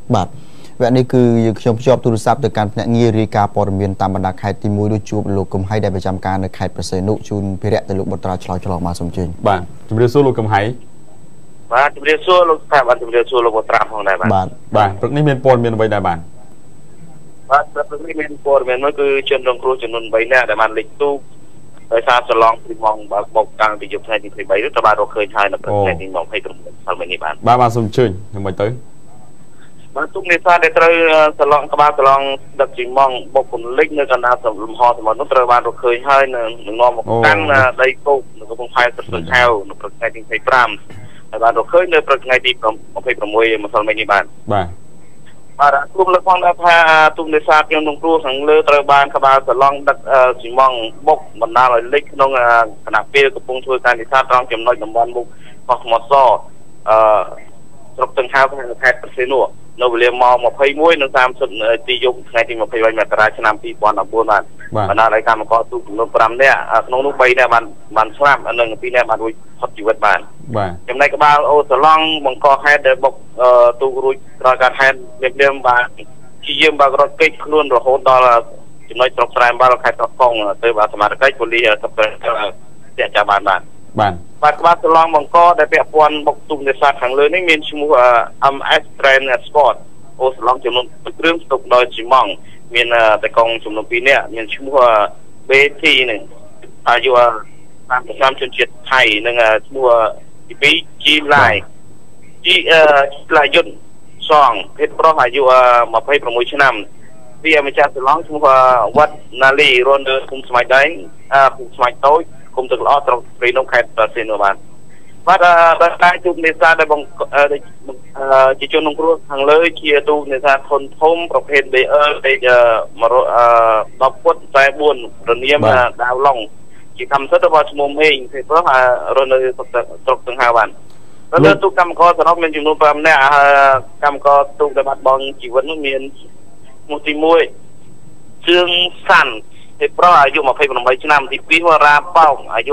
បាទវគ្គនេះគឺខ្ញុំភ្ជាប់ទូរស័ព្ទទៅកាន់ភ្នាក់ងាររាយការណ៍ព័ត៌មានតាមបណ្ដាខេត្តទី1ដូចជួបលោកកំហៃដែលប្រចាំការនៅខេត្តប្រសេនុជូនភារៈទៅលោកបុត្រាឆ្លើយឆ្លងមកសូមជើញបាទជំរាបសួរលោកកំហៃបាទជំរាបសួរលោកថាបាទជំរាបសួរលោកបុត្រាផងដែរបាទបាទព្រឹកនេះមានព័ត៌មានអ្វីដែរបាទបាទព្រឹកនេះមានព័ត៌មានមួយគឺជនរងគ្រោះចំនួន3នាក់ដែលបានលេចទូកដោយសារសឡងពីម៉ោងមកតាំងពីយប់ថ្ងៃទី23ទៅបានរកឃើញហើយនៅព្រឹកថ្ងៃទី29ហើយនេះបាទសូមជើញយ៉ាងម៉េចទៅបាទទូកនេសាទដែលត្រូវសឡងក្បាលសឡងដឹកជីម៉ងបុកពន្លិចនៅកណ្ដាលលំហសមុទ្រនោះត្រូវបានរកឃើញហើយនៅនាំមកតាំងដីគោកនៅកំពង់ផែទឹកស្ទឹងខែវនៅព្រឹកថ្ងៃទី25ហើយបានរកឃើញនៅព្រឹកថ្ងៃទី26ម្សិលមិញនេះបាទបាទក្រុមលើកផងដែរថាទូកនេសាទខ្ញុំក្នុងគ្រួខាងលើត្រូវបានក្បាលសឡងដឹកជីម៉ងបុកបណ្ដាលឲ្យលិចក្នុងគណៈពេលកំពុងធ្វើការនេសាទត្រង់ចំណុចតំបន់មុខកោះថ្មសស្រុកស្ទឹងខែវខេត្តប្រសេនុនៅវេលាម៉ោង21:30នាទីយប់ថ្ងៃទី28មករាឆ្នាំ2014បាទបណ្ដាលឲ្យកម្មករទូកចំនួន5នាក់ក្នុងនោះ3នាក់បានស្លាប់និង2នាក់បានរួចផុតជីវិតបាទចំណែកក្បាលអូសឡងបង្កហេតុដែលបុកទូករួចក្រោយការហេតុលៀមបាទជាយាមបាក់រត់គេចខ្លួនរហូតដល់ចំណុចស្រុកស្រែអំបិលខេត្តកោះកុងទៅបាទសមាជិកប៉ូលីសស្រុកស្រែទាក់ចាប់បានបាទក្បាលសឡងបង្កដែលពាក់ព័ន្ធបុកទូកនេសាទខាងលើនេះមានឈ្មោះ MS Train Sport អូសឡងចំនួនគ្រឿងស្តុកដោយជីម៉ងមានតែកងចំនួន2នាក់មានឈ្មោះ BT នឹងអាយុ30ជនជាតិថៃនិងឈ្មោះទី2 G Lai G Lai Yun សងភេទប្រុសអាយុ26ឆ្នាំពីម្ចាស់សឡងឈ្មោះវត្តណាលីរននៅភូមិស្មៃដែងភូមិស្មៃតូចគុំទឹកល្អត្រង់ព្រៃនំខេត្តប្រសេនុបាទដោយការទូកនេសាទដែលជាជនក្នុងគ្រោះខាងលើជាទូកនេសាទធនធំប្រភេទ BR 10 ฟุต 44 រនាមដាវឡុងជាកម្មសិទ្ធិរបស់ឈ្មោះមេងភេទប្រុសរស់នៅស្រុកស្ទឹងខែវបាទលើទូកកម្មករសរុបមានចំនួន5នាក់កម្មករទូកដែលបាត់បង់ជីវិតនោះមានឈ្មោះទី1ជឿងសាន់ភេទប្រុសអាយុ28ឆ្នាំទី2វរ៉ាប៉ោងអាយុ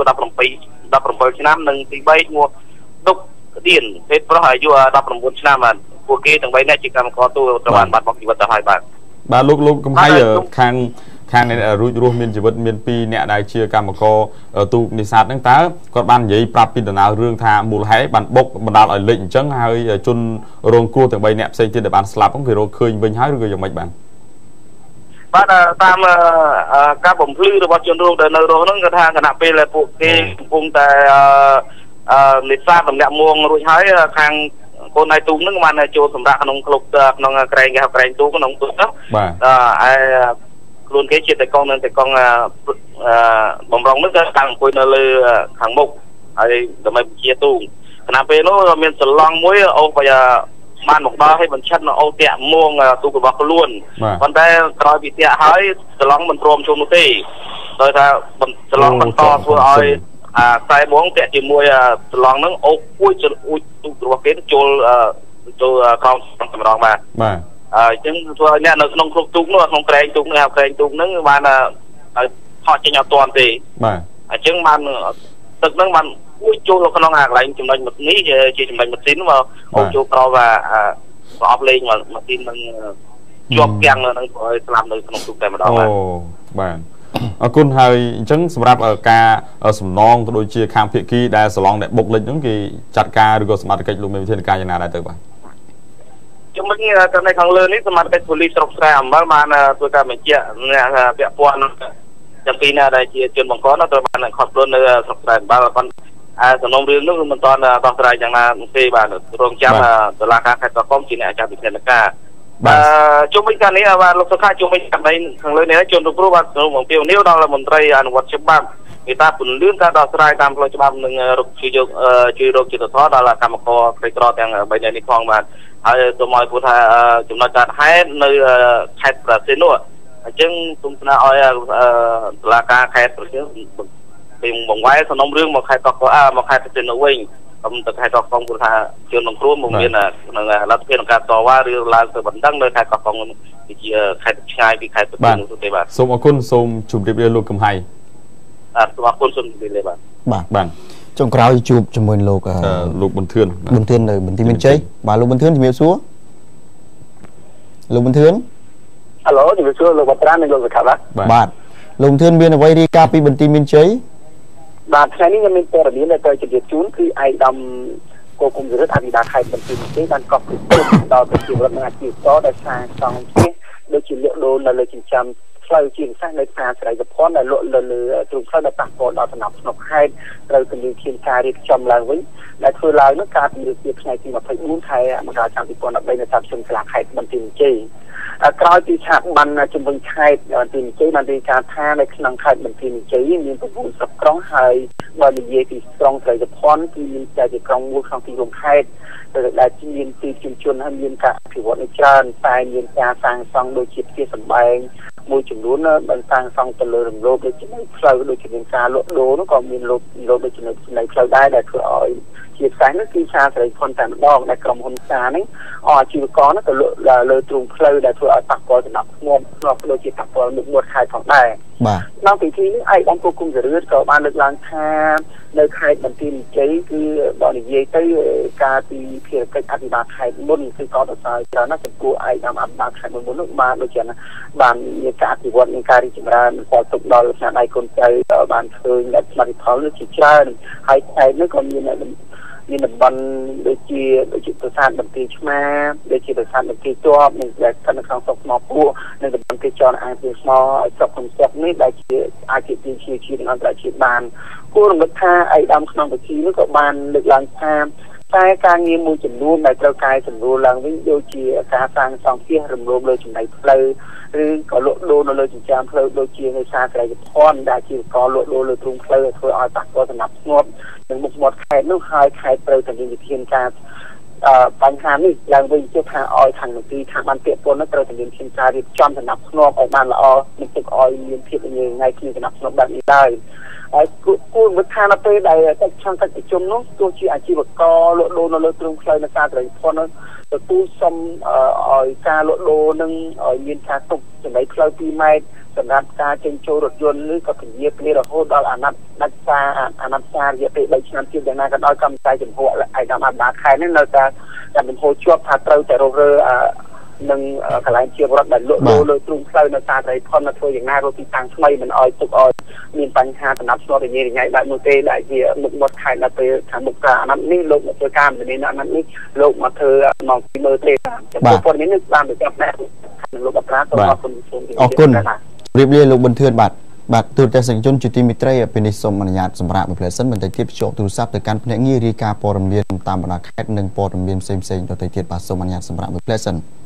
17ឆ្នាំនិងទី3ឈ្មោះដុកក្តៀនភេទប្រុសអាយុ19ឆ្នាំបាទពួកគេទាំង3នាក់ជាកម្មករទូកត្រូវបានបាត់បង់ជីវិតទៅហើយបាទលោកកំហៃខាងរួចរស់មានជីវិតមាន2នាក់ដែលជាកម្មករទូកនេសាទហ្នឹងតើគាត់បាននិយាយប្រាប់ពីដំណើររឿងថាមូលហេតុបានបុកបណ្ដាលឲ្យលិចអញ្ចឹងហើយជនរងគ្រោះទាំង3នាក់ផ្សេងទៀតដែលបានស្លាប់ហ្នឹងគេរកឃើញវិញហើយឬក៏យ៉ាងម៉េចបាទតាមការបំភ្លឺរបស់ជនរងដែលនៅរស់ហ្នឹងគាត់ថាគណៈពេលដែលពួកគេកំពុងតែនេសាទតម្លាក់មួងរួចហើយខាងកូនន័យទូកហ្នឹងបានចូលសម្រាប់ក្នុងក្លុកក្នុងក្រែងគេហៅក្រែងទូកក្នុងទូកទៅឯខ្លួនគេជាតែកងនឹងតែកងបំរុងហ្នឹងក៏តាំងអង្គុយនៅលើខាងមុខហើយដើម្បីបញ្ជាទូកគណៈពេលនោះមានសឡងមួយអូសបានមកដល់ឲ្យបញ្ឆិតនៅអូសតាក់មួងទូករបស់ខ្លួនប៉ុន្តែក្រោយពីតាក់ហើយសឡងមិនព្រមជុំនោះទេដោយថាសឡងបន្តធ្វើឲ្យខ្សែមួងតាក់ជាមួយសឡងហ្នឹងអូសពួយទូករបស់គេចូលក្រោមសម្រងបាទអញ្ចឹងធ្វើឲ្យអ្នកនៅក្នុងគ្រប់ទូកនោះក្នុងក្រែងទូកនេះហៅក្រែងទូកហ្នឹងបានថតចេញអត់ទាន់ទេបាទអញ្ចឹងបានទឹកហ្នឹងបានពួយចូលក្នុងកន្លែងចំណុចនេះជាចំណុចម៉ាស៊ីនមកអូចូលក្រោមប្រអប់លេងម៉ាស៊ីននឹងជាប់គាំងនៅនឹងឲ្យស្លាប់នៅក្នុងទូកតែម្ដងបាទអរគុណហើយអញ្ចឹងសម្រាប់ការសំណងទៅដូចជាខាងភៀកគីដែលសឡងដែលបុកលិចហ្នឹងគេចាត់ការឬក៏សមត្ថកិច្ចលោកមានវិធានការយ៉ាងណាដែរទៅបាទជំនាញតាមនៅខាងលើនេះសមាជិកប៉ូលីសស្រុកស្រែអំបិលបានធ្វើការបញ្ជាក់អ្នកពាក់ព័ន្ធទាំងពីរនាក់ដែលជាជនបង្កនោះត្រូវបានខត់ខ្លួននៅស្រុកស្រែអំបិលប៉ុន្តែសំណុំរឿងនោះមិនទាន់ដោះស្រាយយ៉ាងណាទេបាទរងចាំតុលាការខេត្តកោះកុងជាអ្នកចាត់វិធានការជុំវិញការនេះបាទលោកសុខាជុំវិញករណីខាងលើនេះជនរងគ្រោះបាទក្នុងបំពេញនីវដល់មន្ត្រីអនុវត្តច្បាប់គេថាពន្លឿនការដោះស្រាយតាមផ្លូវច្បាប់នឹងរកជួយរកយុត្តិធម៌ដល់កម្មករក្រីក្រទាំង3នាក់នេះផងបាទហើយសូមឲ្យพูดថាចំណុចកើតហេតុនៅខេត្តប្រសេនុអញ្ចឹងសូមស្នើឲ្យតុលាការខេត្តប្រសេនុពីបង្វែរសំណុំរឿងមកខេត្តកោះកុងមកខេត្តប្រសេនុវិញទៅខេត្តកោះកុងព្រោះថាជនរងគ្រោះមិនមានក្នុងលទ្ធភាពក្នុងការតវ៉ាឬឡើងទៅបណ្ដឹងនៅខេត្តកោះកុងជាខេត្តឆ្ងាយពីខេត្តប្រសេនុទេបាទសូមអរគុណសូមជម្រាបលាលោកកំហៃសូមអរគុណសូមជម្រាបលាបាទចុងក្រោយជួបជាមួយលោកប៊ុនធឿននៅបន្ទាយមានជ័យបាទលោកប៊ុនធឿនជំរាបសួរលោកបន្ទឿន Alo ជំរាបសួរលោកបត្រានិងលោកសុខាបាទបាទលោកបន្ទឿនមានអ្វីរាយការណ៍ពីបន្ទាយមានជ័យបាទថ្ងៃនេះខ្ញុំមានព័ត៌មានដែលទៅជម្រាបជូនគឺឯកឧត្តមគោគុំវិរិទ្ធអភិបាលខេត្តបន្ទាយមានជ័យបានកប់ពីដល់ប្រជាពលរដ្ឋនិងអាជីវករដែលសាងសង់ផ្ទះដូចជាលក់ដូរនៅលើចិញ្ចើមផ្លូវជាពិសេសនៅផ្សារស្រីសុភ័ណ្ឌដែលលក់លើទ្រង់ផ្លូវដែលប៉ះពាល់ដល់សំណង់ស្នុកខេត្តត្រូវគម្រាមឃានការរៀបចំឡើងវិញដែលធ្វើឡើងនោះកាលពីថ្ងៃទី24ខែមករាឆ្នាំ2013នៅតាមជុំសាលាខេត្តបន្ទាយមានជ័យក្រោយពីស្ថាប័នជំនាញខេត្តបន្ទាយមានជ័យបានរាយការណ៍ថានៅក្នុងខេត្តបន្ទាយមានជ័យមាន9ស្រុកក្រុងហើយបើនិយាយពីក្រុងស្រីសុភ័ណ្ឌគឺមានតែជាក្រុងមួយក្នុងទីរួមខេត្តដែលមានទីជំជនហើយមានការអភិវឌ្ឍនៅច្រើនតែមានការសាងសង់ដូចជាផ្ទះសម្បែងមួយចំនួនបានសាងសង់ទៅលើរំលោភដូចជាផ្លូវដូចជាមានការលក់ដូរនោះក៏មានលក់ដូចជានៅផ្លូវដែរដែលធ្វើឲ្យជាផ្សេងនោះគឺសាស្រីផុនតែម្ដងដែលក្រុមហ៊ុនសាហ្នឹងអាជីវករនោះក៏លក់លើទ្រង់ផ្លូវដែលធ្វើឲ្យប៉ះពាល់ដល់ធ្ងន់ធ្ងរដូចជាប៉ះពាល់មុខមាត់ខេត្តផងដែរបាទក្នុងពិធីនេះឯកឧត្តមគោគុំវិរិទ្ធក៏បានលើកឡើងថានៅខេត្តបន្ទាយមានជ័យគឺបើនិយាយទៅការពីភារកិច្ចអភិបាលខេត្តមុនគឺក៏ទៅសើច្រើនណាស់ចំពោះឯកឧត្តមអភិបាលខេត្តមុននោះបានដូចជាបានមានការអភិវឌ្ឍមានការរីកចម្រើនផលទុកដល់ស្នាដៃកូនចៅបានឃើញដែលផលិតផលនេះជាច្រើនហើយខេត្តនេះក៏មានតំបន់ដូចជាប្រាសាទបន្ទាយឆ្មាដូចជាប្រាសាទបន្ទាយជាប់និងដែលស្ថិតនៅក្នុងស្រុកថ្មពួកនិងតំបន់គេចរអាងពីថ្មស្រុកកំសត់នេះដែលជាអាចជាជាអន្តរជាតិបានគួររំលឹកថាឯកឧត្តមក្នុងពិធីនេះក៏បានលើកឡើងថាតែការងារមួយចំនួនដែលត្រូវកែសម្រួលឡើងវិញដូចជាការសាងសង់ផ្ទះរំលោភលើចំណីផ្លូវឬក៏លក់ដូរនៅលើចិញ្ចើមផ្លូវដូចជានៅសាស្រីសុភ័ណ្ឌដែលជាកលក់ដូរលើទ្រង់ផ្លូវធ្វើឲ្យប៉ះពាល់សំណាប់ធ្ងន់និងមុខមាត់ខេត្តនោះហើយខេត្តត្រូវតែមានវិធានការបញ្ហានេះឡើងវិញជឿថាឲ្យខាងមន្ត្រីថាបានពាក្យប៉ុននោះត្រូវតែមានវិធានការរៀបចំសំណាប់ធ្ងន់ឲ្យបានល្អមិនទុកឲ្យមានភាពញ៉ៃថ្ងៃគ្មានសំណាប់ធ្ងន់បែបនេះឡើយហើយគួរវិធានទៅដែលកិច្ចខាងកិច្ចប្រជុំនោះទោះជាអាជីវករលក់ដូរនៅលើទ្រង់ផ្លូវនៅសាស្រីសុភ័ណ្ឌនោះទទួលសុំឲ្យការលក់ដូរនឹងឲ្យមានការទុកចំណីផ្លូវ2ម៉ែត្រសម្រាប់ការចេញចូលរថយន្តឬក៏ពញាគ្នារហូតដល់អាណត្តិដាច់សាររយៈពេល3ឆ្នាំទៀតយ៉ាងណាក៏ដោយកម្មវិធីចំពោះឯកឧត្តមអភិបាលខេត្តនេះនៅតែចំពោះជាប់ថាត្រូវតែរករើនឹងកន្លែងជាវត្តដែលលក់ដូរលើទ្រង់ផ្លូវនៅសាស្រីផុនធ្វើយ៉ាងណារកទីតាំងថ្មីមិនឲ្យទុកឲ្យមានបញ្ហាដំណាប់ស្នូលរញ៉េរញ៉ៃបែបនោះទេដែលជាមុខមាត់ខេត្តដល់ពេលខាងមុខការអាណត្តិនេះលោកមកធ្វើការមនីអាណត្តិនេះលោកមកធ្វើមកពីមើលទេចំពោះព័ត៌មាននេះបានបញ្ចប់ដែរនឹងលោកអត្រាសូមអរគុណអរគុណរៀបលាលោកបន្ទឿនបាទទូរទស្សនិកជនជាទីមេត្រីពេលនេះសូមអនុញ្ញាតសម្រាប់មួយផ្លែសិនបន្តិចទៀតភ្ជាប់ទូរស័ព្ទទៅកាន់ភ្នាក់ងាររាយការណ៍ព័ត៌មានតាមបណ្ដាខេត្តនិងព័ត៌មានផ្សេងៗដទៃទៀតបាទសូមអនុញ្ញាតសម្រាប់មួយផ្លែសិន